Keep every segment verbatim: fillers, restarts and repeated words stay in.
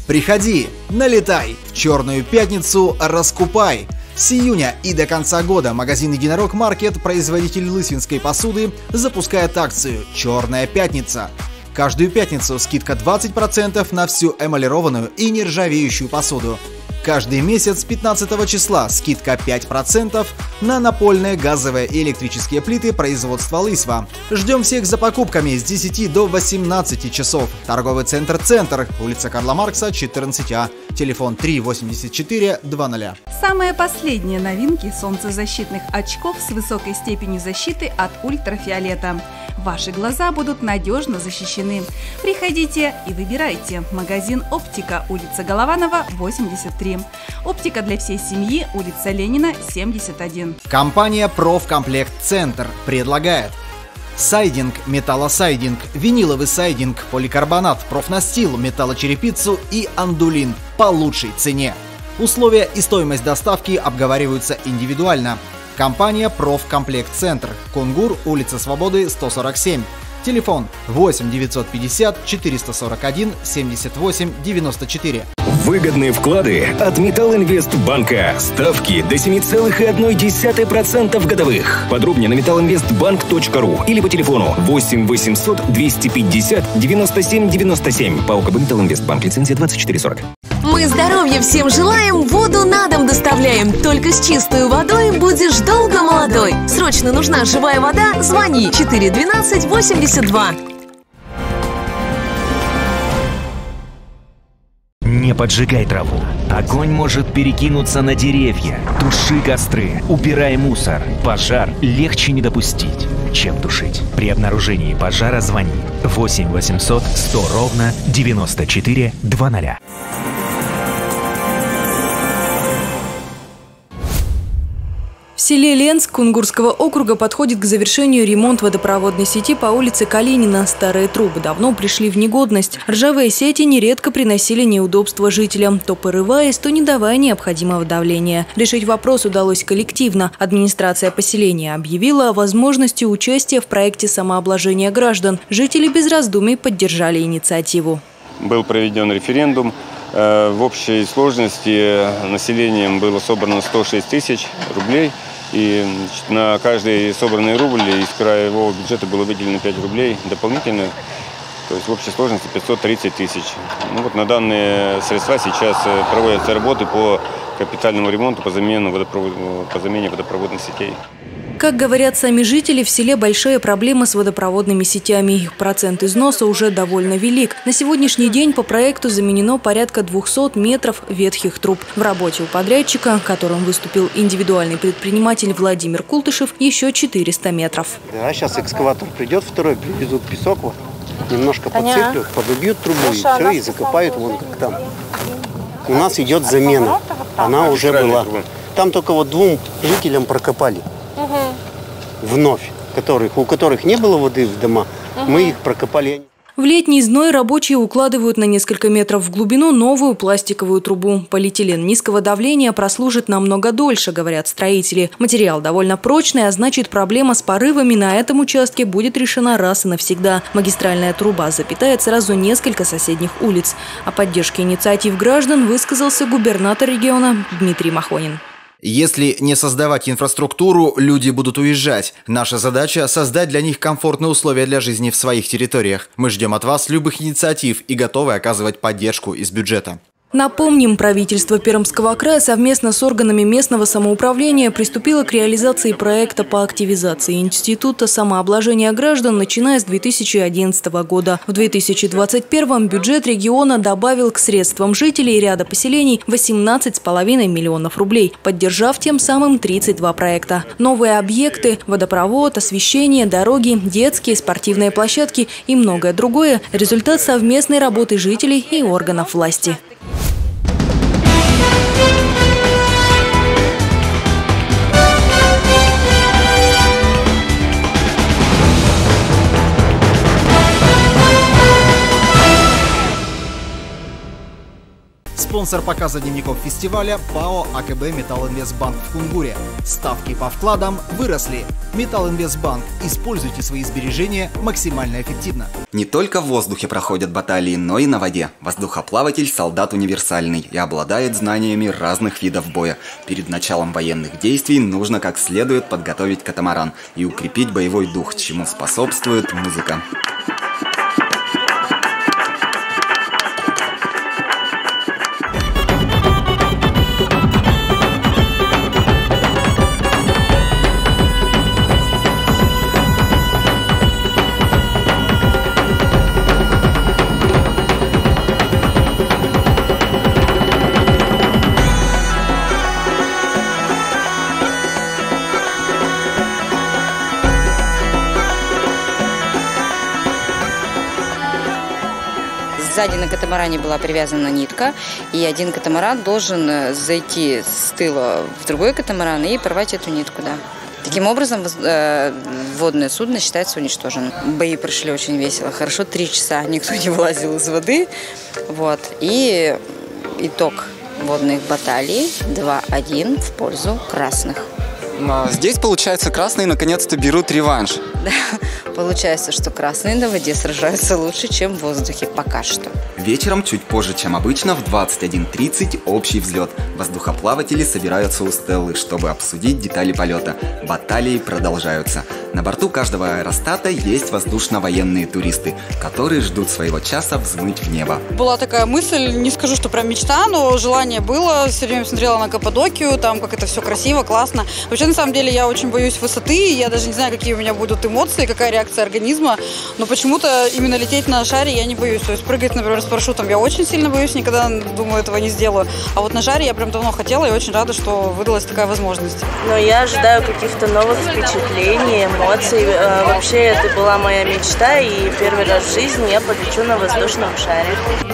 Приходи, налетай, в Черную пятницу раскупай. С июня и до конца года магазин «Единорог Маркет», производитель лысвинской посуды, запускает акцию «Черная пятница». Каждую пятницу скидка двадцать процентов на всю эмалированную и нержавеющую посуду. Каждый месяц пятнадцатого числа скидка пять процентов на напольные, газовые и электрические плиты производства «Лысьва». Ждем всех за покупками с десяти до восемнадцати часов. Торговый центр «Центр», улица Карла Маркса, четырнадцать А, телефон три восемьдесят четыре двадцать. Самые последние новинки солнцезащитных очков с высокой степенью защиты от ультрафиолета. Ваши глаза будут надежно защищены. Приходите и выбирайте. Магазин «Оптика», улица Голованова, восемьдесят три. «Оптика» для всей семьи, улица Ленина, семьдесят один. Компания «Профкомплект Центр» предлагает сайдинг, металлосайдинг, виниловый сайдинг, поликарбонат, профнастил, металлочерепицу и андулин по лучшей цене. Условия и стоимость доставки обговариваются индивидуально. Компания «Профкомплект Центр», Кунгур, улица Свободы, сто сорок семь. Телефон восемь девятьсот пятьдесят четыреста сорок один семьдесят восемь девяносто четыре. Выгодные вклады от Металлинвестбанка. Ставки до семи целых одной десятой процента годовых. Подробнее на металлинвестбанк точка ру или по телефону восемь восемьсот двести пятьдесят девяносто семь девяносто семь. По ОКБ Металлинвестбанк, лицензия двадцать четыре сорок. Мы здоровья всем желаем, воду на дом доставляем. Только с чистой водой будешь долго молодой. Срочно нужна живая вода? Звони четыре двенадцать восемьдесят два. Не поджигай траву. Огонь может перекинуться на деревья. Туши костры, убирай мусор. Пожар легче не допустить, чем тушить. При обнаружении пожара звони восемь восемьсот сто ровно девяносто четыре двадцать. В селе Ленск Кунгурского округа подходит к завершению ремонт водопроводной сети по улице Калинина. Старые трубы давно пришли в негодность. Ржавые сети нередко приносили неудобства жителям, то порываясь, то не давая необходимого давления. Решить вопрос удалось коллективно. Администрация поселения объявила о возможности участия в проекте самообложения граждан. Жители без раздумий поддержали инициативу. Был проведен референдум. В общей сложности населением было собрано сто шесть тысяч рублей. И на каждый собранный рубль из краевого бюджета было выделено пять рублей дополнительно. То есть в общей сложности пятьсот тридцать тысяч. Ну вот на данные средства сейчас проводятся работы по капитальному ремонту, по замене, водопровод... по замене водопроводных сетей. Как говорят сами жители, в селе большая проблема с водопроводными сетями. Их процент износа уже довольно велик. На сегодняшний день по проекту заменено порядка двухсот метров ветхих труб. В работе у подрядчика, которым выступил индивидуальный предприниматель Владимир Култышев, еще четыреста метров. Да, сейчас экскаватор придет второй, привезут песок, вот, немножко подсыплют, подубьют трубу и все, и закопают вон как там. У нас идет замена, она уже была. Там только вот двум жителям прокопали. Вновь, которых, у которых не было воды в дома, угу. Мы их прокопали. В летний зной рабочие укладывают на несколько метров в глубину новую пластиковую трубу. Полиэтилен низкого давления прослужит намного дольше, говорят строители. Материал довольно прочный, а значит, проблема с порывами на этом участке будет решена раз и навсегда. Магистральная труба запитает сразу несколько соседних улиц. О поддержке инициатив граждан высказался губернатор региона Дмитрий Махонин. Если не создавать инфраструктуру, люди будут уезжать. Наша задача – создать для них комфортные условия для жизни в своих территориях. Мы ждем от вас любых инициатив и готовы оказывать поддержку из бюджета. Напомним, правительство Пермского края совместно с органами местного самоуправления приступило к реализации проекта по активизации Института самообложения граждан, начиная с две тысячи одиннадцатого года. В две тысячи двадцать первом бюджет региона добавил к средствам жителей ряда поселений восемнадцать с половиной миллионов рублей, поддержав тем самым тридцать два проекта. Новые объекты – водопровод, освещение, дороги, детские, спортивные площадки и многое другое – результат совместной работы жителей и органов власти. Спонсор показа дневников фестиваля – ПАО АКБ «Металлинвестбанк» в Кунгуре. Ставки по вкладам выросли. «Металлинвестбанк». Используйте свои сбережения максимально эффективно. Не только в воздухе проходят баталии, но и на воде. Воздухоплаватель – солдат универсальный и обладает знаниями разных видов боя. Перед началом военных действий нужно как следует подготовить катамаран и укрепить боевой дух, чему способствует музыка. Сзади на катамаране была привязана нитка, и один катамаран должен зайти с тыла в другой катамаран и порвать эту нитку, да. Таким образом, водное судно считается уничтоженным. Бои прошли очень весело, хорошо, три часа никто не вылазил из воды. Вот. И итог водных баталий два один в пользу красных. Здесь, получается, красные наконец-то берут реванш. Да, получается, что красные на воде сражаются лучше, чем в воздухе пока что. Вечером, чуть позже, чем обычно, в двадцать один тридцать общий взлет. Воздухоплаватели собираются у Стеллы, чтобы обсудить детали полета. Баталии продолжаются. На борту каждого аэростата есть воздушно-военные туристы, которые ждут своего часа взмыть в небо. Была такая мысль, не скажу, что прям мечта, но желание было. Все время смотрела на Каппадокию, там как это все красиво, классно. Вообще, на самом деле, я очень боюсь высоты, я даже не знаю, какие у меня будут эмоции, какая реакция организма, но почему-то именно лететь на шаре я не боюсь. То есть прыгать, например, с парашютом я очень сильно боюсь, никогда, думаю, этого не сделаю. А вот на шаре я прям давно хотела и очень рада, что выдалась такая возможность. Но я ожидаю каких-то новых впечатлений, эмоций. Вообще, это была моя мечта, и первый раз в жизни я полечу на воздушном шаре.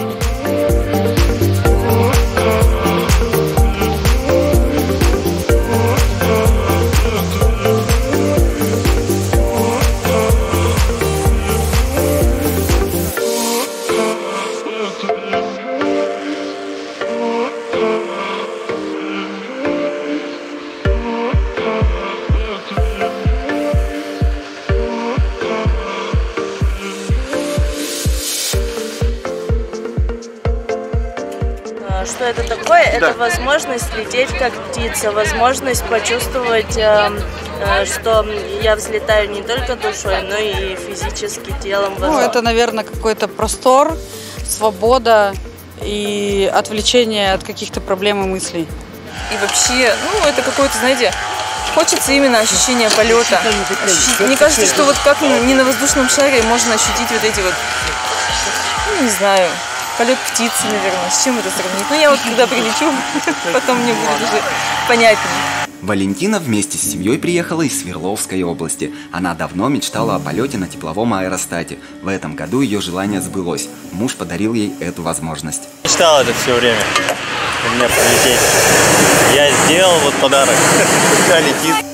Что это такое? Да. Это возможность лететь как птица, возможность почувствовать, э, э, что я взлетаю не только душой, но и физически, телом. Ну, это, наверное, какой-то простор, свобода и отвлечение от каких-то проблем и мыслей. И вообще, ну, это какое-то, знаете, хочется именно ощущения полета. Ощущить. Мне кажется, что вот как не на воздушном шаре можно ощутить вот эти вот, ну, не знаю, полет птицы, наверное. С чем это сравнить? Ну, я вот когда прилечу, потом мне будет уже понятнее. Валентина вместе с семьей приехала из Свердловской области. Она давно мечтала о полете на тепловом аэростате. В этом году ее желание сбылось. Муж подарил ей эту возможность. Мечтал это все время. У меня полететь. Я сделал вот подарок. Пускай летит.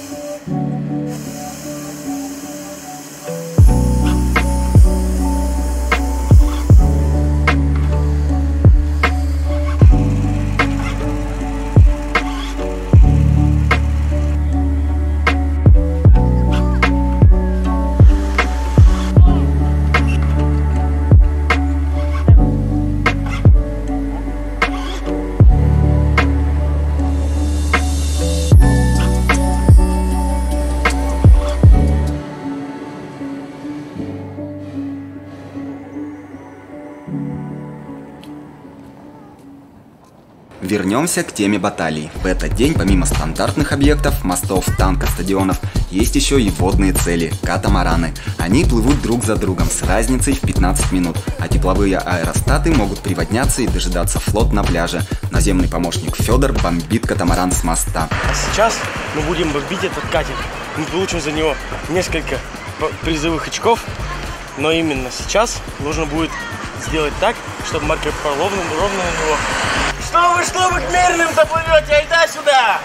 Вернемся к теме баталий. В этот день, помимо стандартных объектов, мостов, танков, стадионов, есть еще и водные цели – катамараны. Они плывут друг за другом с разницей в пятнадцать минут, а тепловые аэростаты могут приводняться и дожидаться флот на пляже. Наземный помощник Федор бомбит катамаран с моста. А сейчас мы будем бомбить этот катер. Мы получим за него несколько призовых очков, но именно сейчас нужно будет сделать так, чтобы Марко Поло ровно, ровно на него. Что вы, что вы к мерным заплывете? Айда сюда!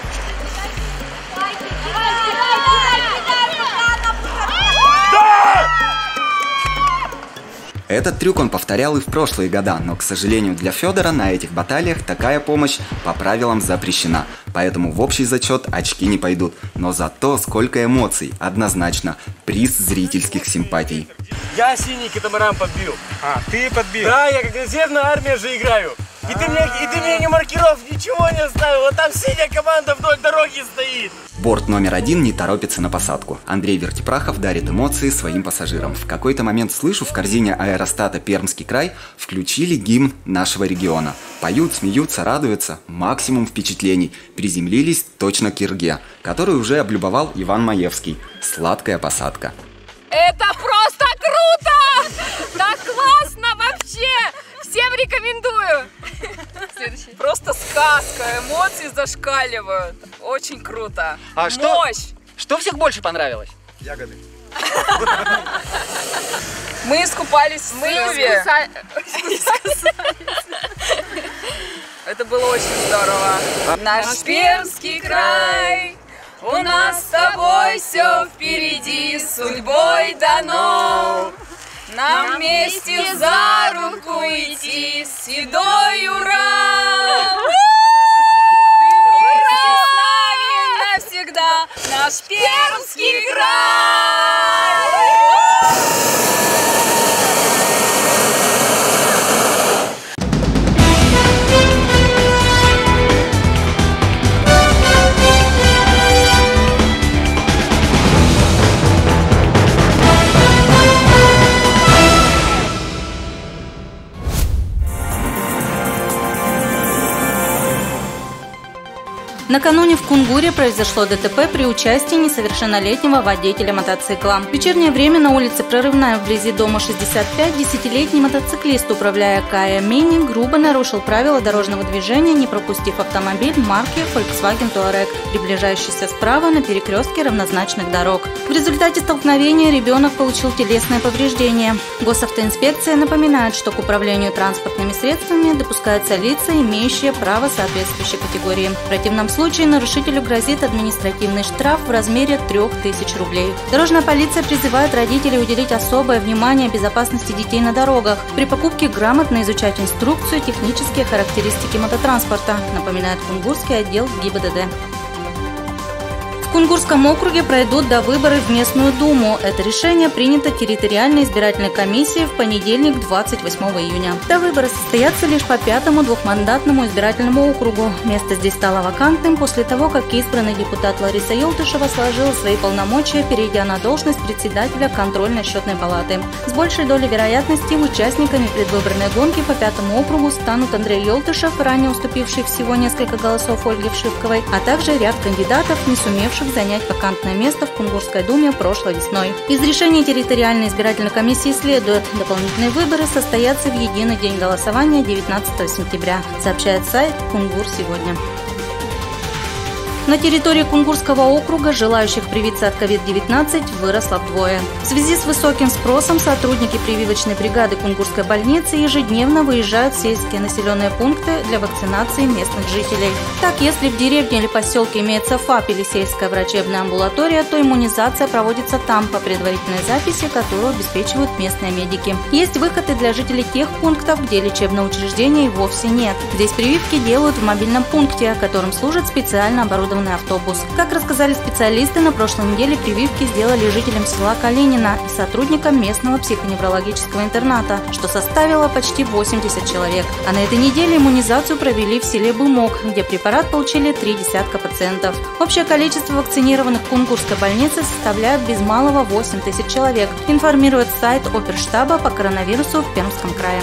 Да! Этот трюк он повторял и в прошлые года, но, к сожалению, для Федора на этих баталиях такая помощь по правилам запрещена. Поэтому в общий зачет очки не пойдут. Но зато сколько эмоций, однозначно, приз зрительских симпатий. Я синий катамаран подбил. А, ты подбил? Да, я как резервная армия же играю. И ты, мне, и ты мне ни маркиров, ничего не оставил. Вот там синяя команда вдоль дороги стоит. Борт номер один не торопится на посадку. Андрей Вертипрахов дарит эмоции своим пассажирам. В какой-то момент слышу, в корзине аэростата «Пермский край» включили гимн нашего региона. Поют, смеются, радуются. Максимум впечатлений. Приземлились точно к Ирге, который уже облюбовал Иван Маевский. Сладкая посадка. Это просто круто! Так классно вообще! Всем рекомендую! Следующий. Просто сказка, эмоции зашкаливают. Очень круто. А что, Мощь! Что всех больше понравилось? Ягоды. Мы искупались в Сылве. Это было очень здорово. Наш Пермский край, у нас с тобой все впереди, судьбой дано. Нам вместе за руку идти, седой ура! Ура! С нами навсегда наш Пермский край! Накануне в Кунгуре произошло ДТП при участии несовершеннолетнего водителя мотоцикла. В вечернее время на улице Прорывная вблизи дома шестьдесят пять десятилетний мотоциклист, управляя Kia Mini, грубо нарушил правила дорожного движения, не пропустив автомобиль марки Volkswagen Touareg, приближающийся справа на перекрестке равнозначных дорог. В результате столкновения ребенок получил телесное повреждение. Госавтоинспекция напоминает, что к управлению транспортными средствами допускаются лица, имеющие право соответствующей категории. В противном случае В случае нарушителю грозит административный штраф в размере трёх тысяч рублей. Дорожная полиция призывает родителей уделить особое внимание безопасности детей на дорогах. При покупке грамотно изучать инструкцию, технические характеристики мототранспорта, напоминает Кунгурский отдел ГИБДД. В Кунгурском округе пройдут довыборы в местную думу. Это решение принято территориальной избирательной комиссией в понедельник, двадцать восьмого июня. Довыборы состоятся лишь по пятому двухмандатному избирательному округу. Место здесь стало вакантным после того, как избранный депутат Лариса Елтышева сложила свои полномочия, перейдя на должность председателя контрольно-счетной палаты. С большей долей вероятности участниками предвыборной гонки по пятому округу станут Андрей Елтышев, ранее уступивший всего несколько голосов Ольге Вшивковой, а также ряд кандидатов, не сумевших занять вакантное место в Кунгурской думе прошлой весной. Из решения территориальной избирательной комиссии следует: дополнительные выборы состоятся в единый день голосования девятнадцатого сентября, сообщает сайт Кунгур сегодня. На территории Кунгурского округа желающих привиться от ковид девятнадцать выросло вдвое. В связи с высоким спросом сотрудники прививочной бригады Кунгурской больницы ежедневно выезжают в сельские населенные пункты для вакцинации местных жителей. Так, если в деревне или поселке имеется ФАП или сельская врачебная амбулатория, то иммунизация проводится там по предварительной записи, которую обеспечивают местные медики. Есть выход и для жителей тех пунктов, где лечебного учреждения вовсе нет. Здесь прививки делают в мобильном пункте, которым служит специально оборудованный автобус. Как рассказали специалисты, на прошлой неделе прививки сделали жителям села Калинина и сотрудникам местного психоневрологического интерната, что составило почти восемьдесят человек. А на этой неделе иммунизацию провели в селе Бумок, где препарат получили три десятка пациентов. Общее количество вакцинированных в Кунгурской больнице составляет без малого восемь тысяч человек, информирует сайт оперштаба по коронавирусу в Пермском крае.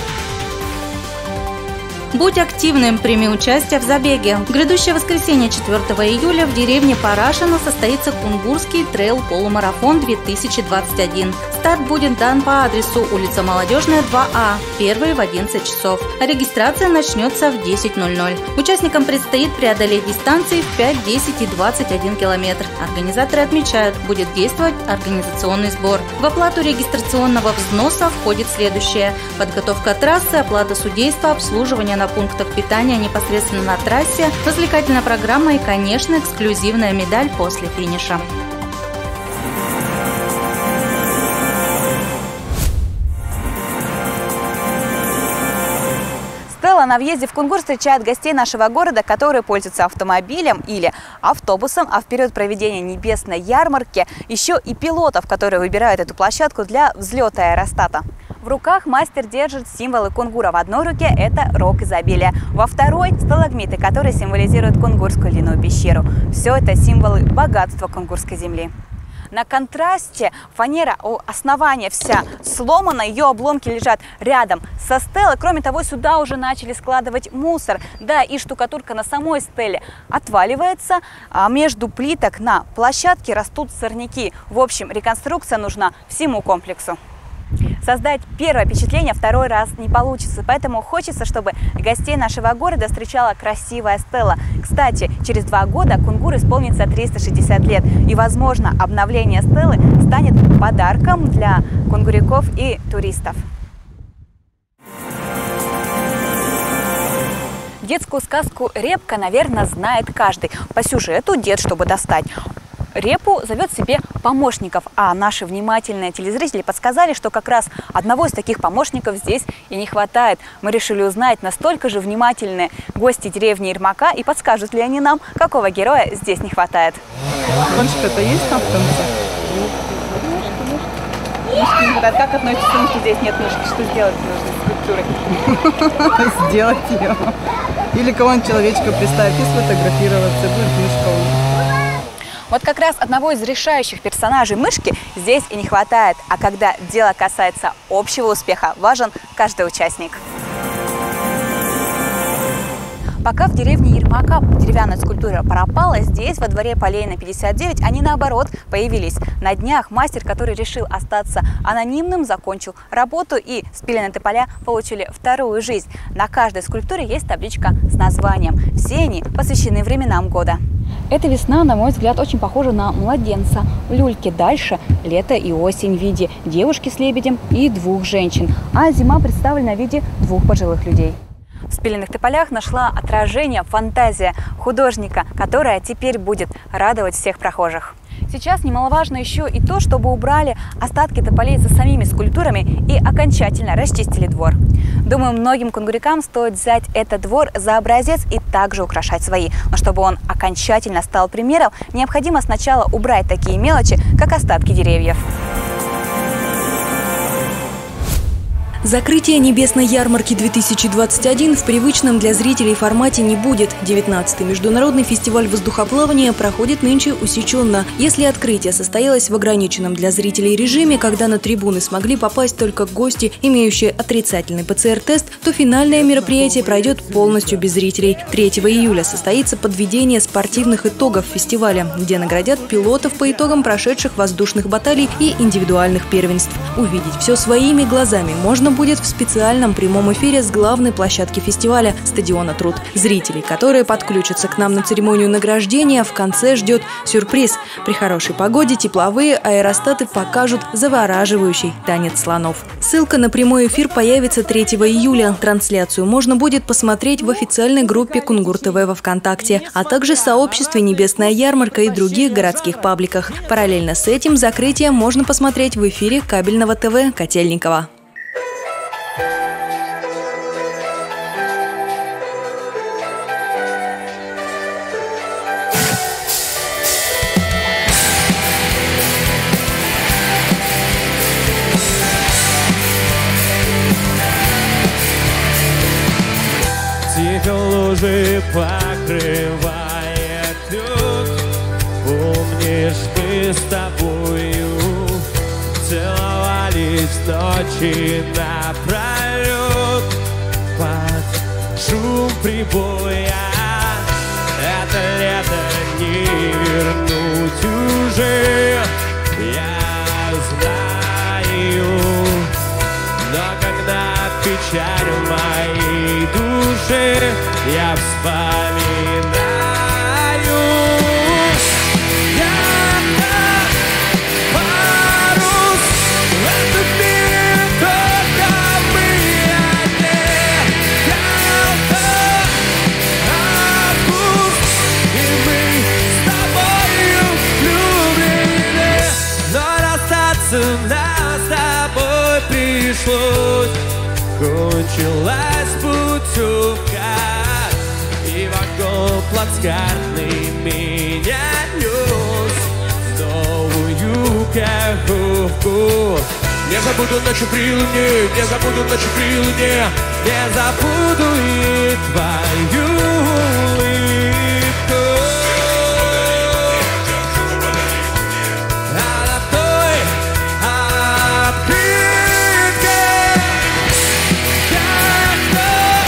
Будь активным, прими участие в забеге. В грядущее воскресенье, четвёртого июля, в деревне Парашино состоится Кунгурский трейл-полумарафон две тысячи двадцать один. Старт будет дан по адресу улица Молодежная, два А, первый в одиннадцать часов. А регистрация начнется в десять ноль ноль. Участникам предстоит преодолеть дистанции в пять, десять и двадцать один километр. Организаторы отмечают, будет действовать организационный сбор. В оплату регистрационного взноса входит следующее: подготовка трассы, оплата судейства, обслуживание на пунктах питания непосредственно на трассе, развлекательная программа и, конечно, эксклюзивная медаль после финиша. на въезде в Кунгур встречают гостей нашего города, которые пользуются автомобилем или автобусом, а в период проведения небесной ярмарки еще и пилотов, которые выбирают эту площадку для взлета аэростата. В руках мастер держит символы Кунгура. В одной руке это рог изобилия, во второй – сталагмиты, которые символизируют Кунгурскую льняную пещеру. Все это символы богатства кунгурской земли. На контрасте фанера у основания вся сломана, ее обломки лежат рядом со стелой. Кроме того, сюда уже начали складывать мусор. Да, и штукатурка на самой стеле отваливается, а между плиток на площадке растут сорняки. В общем, реконструкция нужна всему комплексу. Создать первое впечатление второй раз не получится, поэтому хочется, чтобы гостей нашего города встречала красивая стела. Кстати, через два года Кунгур исполнится триста шестьдесят лет, и, возможно, обновление стелы станет подарком для кунгуряков и туристов. Детскую сказку «Репка», наверное, знает каждый. По сюжету дед, чтобы достать репу, зовет себе помощников, а наши внимательные телезрители подсказали, что как раз одного из таких помощников здесь и не хватает. Мы решили узнать, настолько же внимательные гости деревни Ермака, и подскажут ли они нам, какого героя здесь не хватает. Мышка-то есть там в конце? Мышки не хватает. Как относитесь к тому, что здесь нет мышки? Что сделать нужно с скульптурой? Сделать ее. Или кого-нибудь человечка представить и сфотографироваться, будет мышка. Вот как раз одного из решающих персонажей мышки здесь и не хватает. А когда дело касается общего успеха, важен каждый участник. Пока в деревне Ермака деревянная скульптура пропала, здесь, во дворе Полейна пятьдесят девять, они наоборот появились. На днях мастер, который решил остаться анонимным, закончил работу, и спиленные тополя получили вторую жизнь. На каждой скульптуре есть табличка с названием. Все они посвящены временам года. Эта весна, на мой взгляд, очень похожа на младенца. В люльке дальше лето и осень в виде девушки с лебедем и двух женщин, а зима представлена в виде двух пожилых людей. В спиленных тополях нашла отражение фантазия художника, которая теперь будет радовать всех прохожих. Сейчас немаловажно еще и то, чтобы убрали остатки тополей за самими скульптурами и окончательно расчистили двор. Думаю, многим кунгурякам стоит взять этот двор за образец и также украшать свои. Но чтобы он окончательно стал примером, необходимо сначала убрать такие мелочи, как остатки деревьев. Закрытия небесной ярмарки две тысячи двадцать один в привычном для зрителей формате не будет. девятнадцатый международный фестиваль воздухоплавания проходит нынче усеченно. Если открытие состоялось в ограниченном для зрителей режиме, когда на трибуны смогли попасть только гости, имеющие отрицательный ПЦР-тест, то финальное мероприятие пройдет полностью без зрителей. третьего июля состоится подведение спортивных итогов фестиваля, где наградят пилотов по итогам прошедших воздушных баталий и индивидуальных первенств. Увидеть все своими глазами можно будет в специальном прямом эфире с главной площадки фестиваля – стадиона «Труд». Зрителей, которые подключатся к нам на церемонию награждения, в конце ждет сюрприз. При хорошей погоде тепловые аэростаты покажут завораживающий танец слонов. Ссылка на прямой эфир появится третьего июля. Трансляцию можно будет посмотреть в официальной группе Кунгур ТВ во ВКонтакте, а также в сообществе «Небесная ярмарка» и других городских пабликах. Параллельно с этим закрытие можно посмотреть в эфире кабельного ТВ Котельниково. Лужи покрывает лед. Помнишь, мы с тобою целовались ночи напролет под шум прибоя. Это лето не вернуть уже, я знаю. Но когда печаль в моей душе, я вспоминаю. Я парус, в этот мир только мы одни. Я август, и мы с тобою влюблены. Но расстаться нам с тобой пришлось. Кончилась путем чулках, и вагон плацкартный меня нес в новую каховку. Не забуду ночи при луне, не забуду ночи при луне, не забуду и твою улыбку. А на той открытке как-то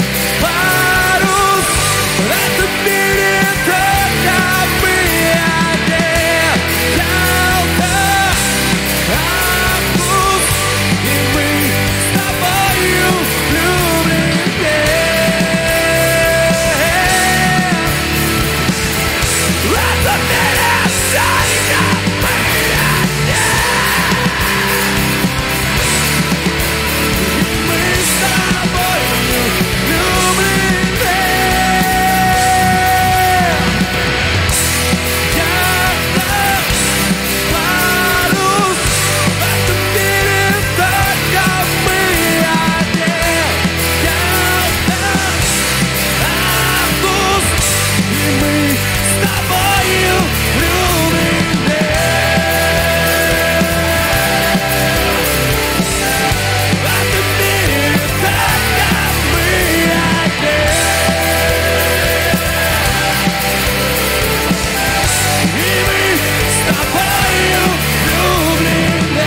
парус в этом мире только мы один. Ялта, август, и мы с тобою влюблены. В этом мире только мы один. И мы с тобою влюблены. Парус, в этом мире только мы один. Август, и мы с тобою влюблены. В этом мире только мы один. И мы с тобою влюблены.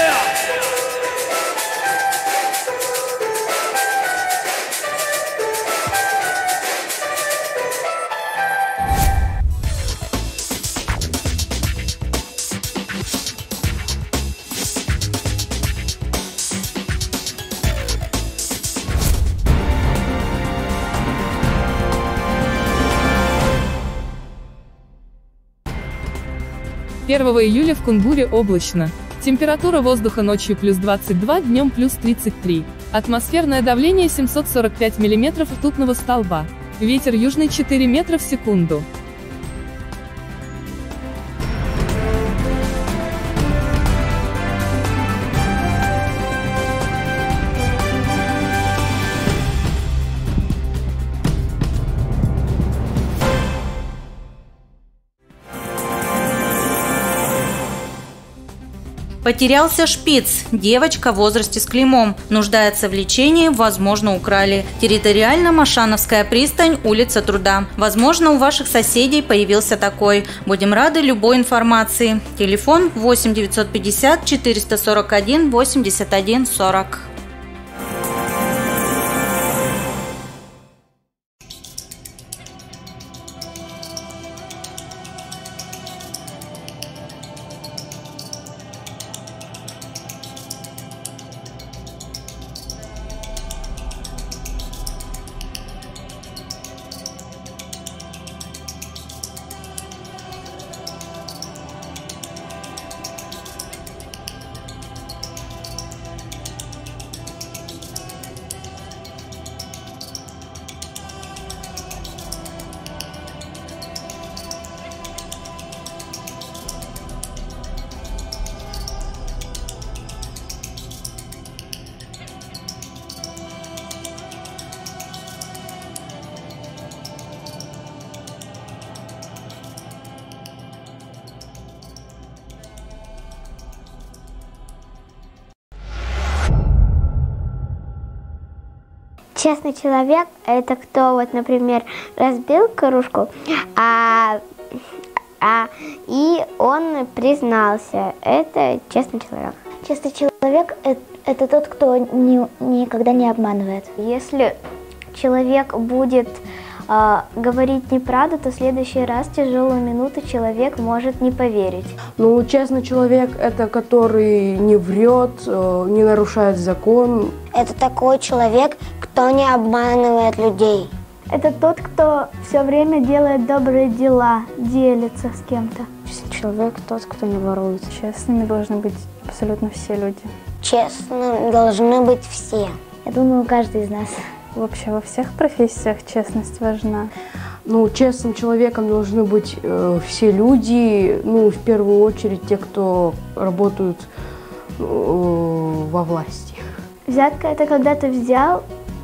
первого июля в Кунгуре облачно. Температура воздуха ночью плюс двадцать два, днем плюс тридцать три. Атмосферное давление семьсот сорок пять миллиметров ртутного столба. Ветер южный четыре метра в секунду. Потерялся шпиц. Девочка в возрасте с клеймом. Нуждается в лечении, возможно, украли. Территориально Машановская пристань, улица Труда. Возможно, у ваших соседей появился такой. Будем рады любой информации. Телефон восемь девятьсот пятьдесят четыреста сорок один восемьдесят один сорок. Честный человек – это кто, вот, например, разбил кружку, а, а, и он признался. Это честный человек. Честный человек это, – это тот, кто не, никогда не обманывает. Если человек будет э, говорить неправду, то в следующий раз в тяжелую минуту человек может не поверить. Ну, честный человек – это который не врет, э, не нарушает закон. Это такой человек, кто не обманывает людей. Это тот, кто все время делает добрые дела, делится с кем-то. Честный человек тот, кто не ворует. Честными должны быть абсолютно все люди. Честными должны быть все. Я думаю, каждый из нас. Вообще во всех профессиях честность важна. Ну, честным человеком должны быть э, все люди, ну, в первую очередь те, кто работают э, во власти. Взятка – это когда ты взял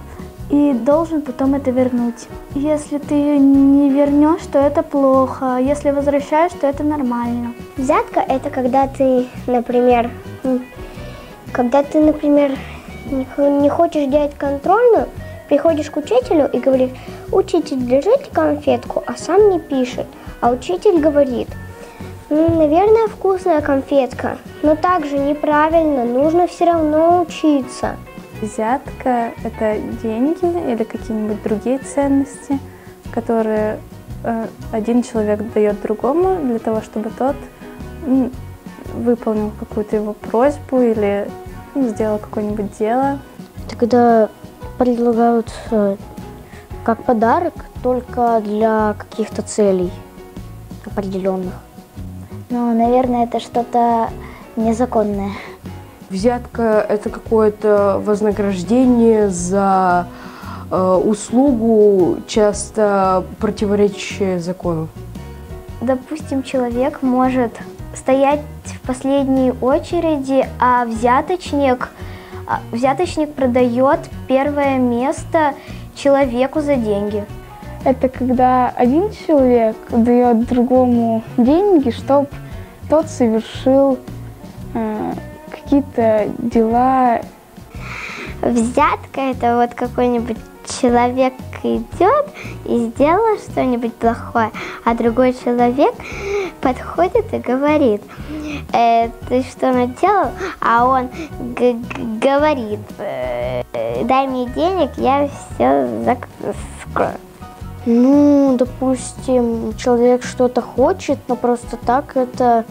и должен потом это вернуть. Если ты не вернешь, то это плохо. Если возвращаешь, то это нормально. Взятка – это когда ты, например, когда ты, например, не хочешь делать контрольную, приходишь к учителю и говоришь: учитель, держите конфетку, а сам не пишет. А учитель говорит: ну, наверное, вкусная конфетка, но также неправильно, нужно все равно учиться. Взятка – это деньги или какие-нибудь другие ценности, которые э, один человек дает другому для того, чтобы тот ну, выполнил какую-то его просьбу или ну, сделал какое-нибудь дело. Это когда предлагают э, как подарок только для каких-то целей определенных. Ну, наверное, это что-то незаконное. Взятка – это какое-то вознаграждение за э, услугу, часто противоречащее закону. Допустим, человек может стоять в последней очереди, а взяточник, взяточник продает первое место человеку за деньги. Это когда один человек дает другому деньги, чтобы тот совершил э, какие-то дела. Взятка – это вот какой-нибудь человек идет и сделал что-нибудь плохое, а другой человек подходит и говорит: э, ты что наделал? А он говорит: э, дай мне денег, я все закрою. Ну, допустим, человек что-то хочет, но просто так это,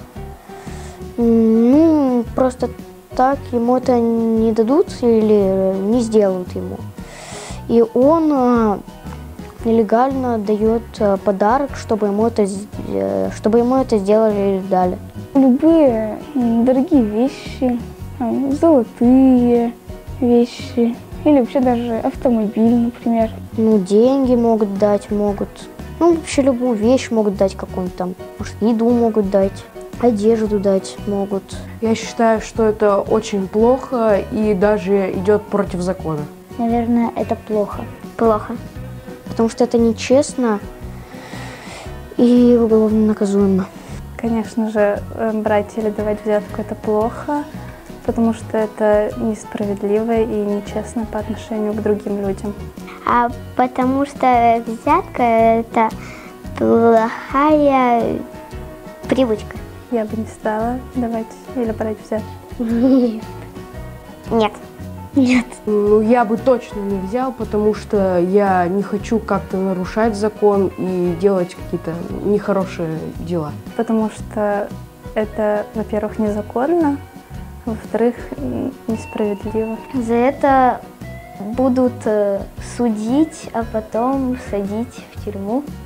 ну, просто так ему это не дадут или не сделают ему. И он а, нелегально дает а, подарок, чтобы ему это, чтобы ему это сделали или дали. Любые дорогие вещи, золотые вещи. Или вообще даже автомобиль, например. Ну, деньги могут дать, могут. Ну, вообще любую вещь могут дать какую-нибудь там. Может, еду могут дать, одежду дать могут. Я считаю, что это очень плохо и даже идет против закона. Наверное, это плохо. Плохо. Потому что это нечестно и уголовно наказуемо. Конечно же, брать или давать взятку – это плохо, потому что это несправедливо и нечестно по отношению к другим людям. А потому что взятка – это плохая привычка. Я бы не стала давать или брать взятку. Нет. Нет. Ну, я бы точно не взял, потому что я не хочу как-то нарушать закон и делать какие-то нехорошие дела. Потому что это, во-первых, незаконно, во-вторых, несправедливо. За это будут судить, а потом садить в тюрьму.